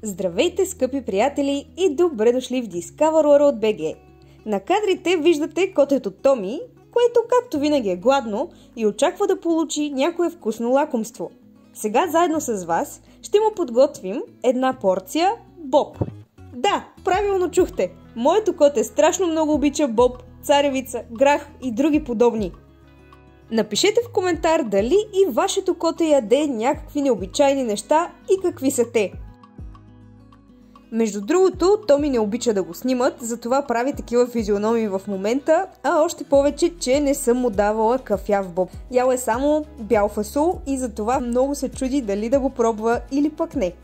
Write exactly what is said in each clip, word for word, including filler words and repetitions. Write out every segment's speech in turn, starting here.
Здравейте, скъпи приятели, и добре дошли в Discover World би джи. На кадрите виждате котето Томи, което както винаги е гладно и очаква да получи някое вкусно лакомство. Сега заедно с вас ще му подготвим една порция боб. Да, правилно чухте! Моето коте страшно много обича боб, царевица, грах и други подобни. Напишете в коментар дали и вашето коте яде някакви необичайни неща и какви са те. Между другото, Томи не обича да го снимат, затова прави такива физиономии в момента, а още повече, че не съм му давала кафяв боб. Ял е само бял фасул и затова много се чуди дали да го пробва или пък не.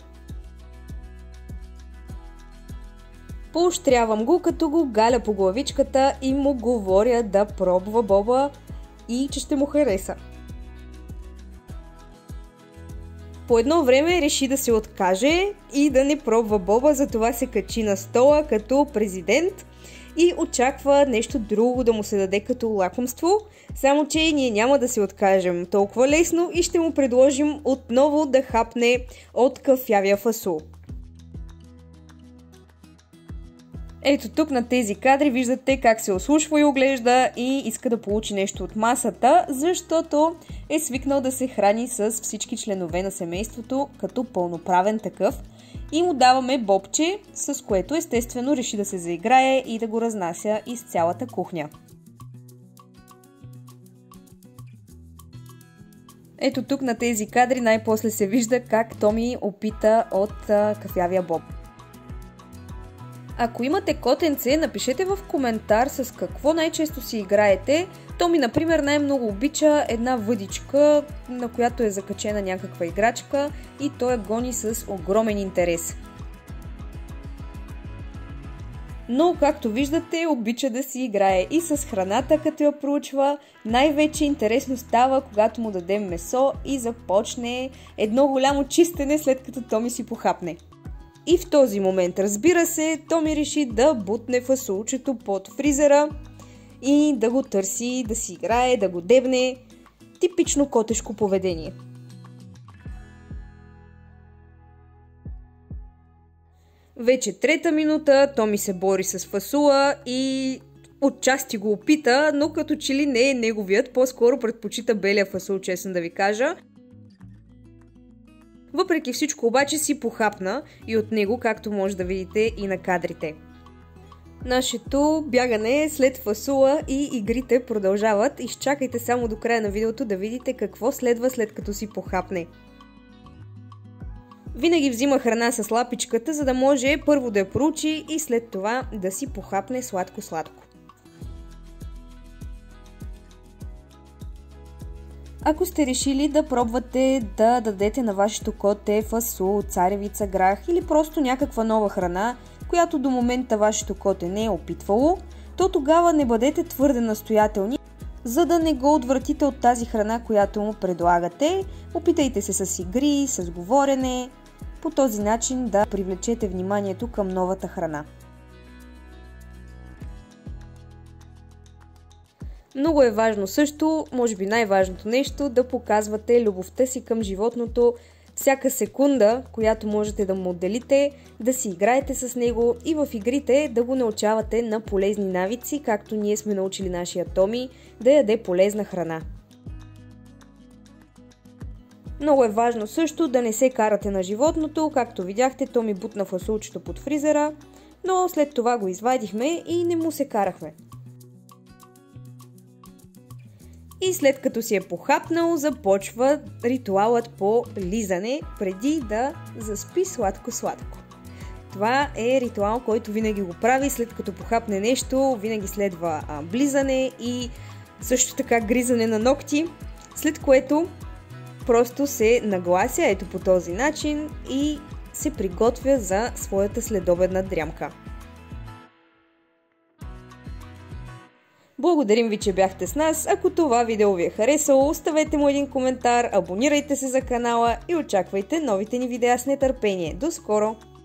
Поощрявам го, като го галя по главичката и му говоря да пробва боба и че ще му хареса. По едно време реши да се откаже и да не пробва боба, затова се качи на стола като президент и очаква нещо друго да му се даде като лакомство, само че ние няма да се откажем толкова лесно и ще му предложим отново да хапне от кафявия фасул. Ето тук на тези кадри виждате как се ослушва и оглежда и иска да получи нещо от масата, защото е свикнал да се храни с всички членове на семейството като пълноправен такъв и му даваме бобче, с което естествено реши да се заиграе и да го разнася из цялата кухня. Ето тук на тези кадри най-после се вижда как Томи опита от кафявия боб. Ако имате котенце, напишете в коментар с какво най-често си играете. Томи, например, най-много обича една въдичка, на която е закачена някаква играчка и той я гони с огромен интерес. Но, както виждате, обича да си играе и с храната, като я проучва. Най-вече интересно става, когато му дадем месо и започне едно голямо чистене, след като Томи си похапне. И в този момент, разбира се, Томи реши да бутне фасулчето под фризера и да го търси, да си играе, да го дебне. Типично котешко поведение. Вече трета минута, Томи се бори с фасула и отчасти го опита, но като че ли не е неговият, по-скоро предпочита белия фасул, честно да ви кажа. Въпреки всичко обаче си похапна и от него, както може да видите и на кадрите. Нашето бягане след фасула и игрите продължават. Изчакайте само до края на видеото да видите какво следва след като си похапне. Винаги взима храна с лапичката, за да може първо да я проучи и след това да си похапне сладко-сладко. Ако сте решили да пробвате да дадете на вашето коте фасул, царевица, грах или просто някаква нова храна, която до момента вашето коте не е опитвало, то тогава не бъдете твърде настоятелни, за да не го отвратите от тази храна, която му предлагате. Опитайте се с игри, с говорене, по този начин да привлечете вниманието към новата храна. Много е важно също, може би най-важното нещо, да показвате любовта си към животното всяка секунда, която можете да му отделите, да си играете с него и в игрите да го научавате на полезни навици, както ние сме научили нашия Томи да яде полезна храна. Много е важно също да не се карате на животното, както видяхте, Томи бутна фасулчето под фризера, но след това го извадихме и не му се карахме. И след като си е похапнал, започва ритуалът по лизане, преди да заспи сладко-сладко. Това е ритуал, който винаги го прави, след като похапне нещо, винаги следва а, близане и също така гризане на ногти, след което просто се наглася ето по този начин и се приготвя за своята следобедна дрямка. Благодарим ви, че бяхте с нас. Ако това видео ви е харесало, оставете му един коментар, абонирайте се за канала и очаквайте новите ни видеа с нетърпение. До скоро!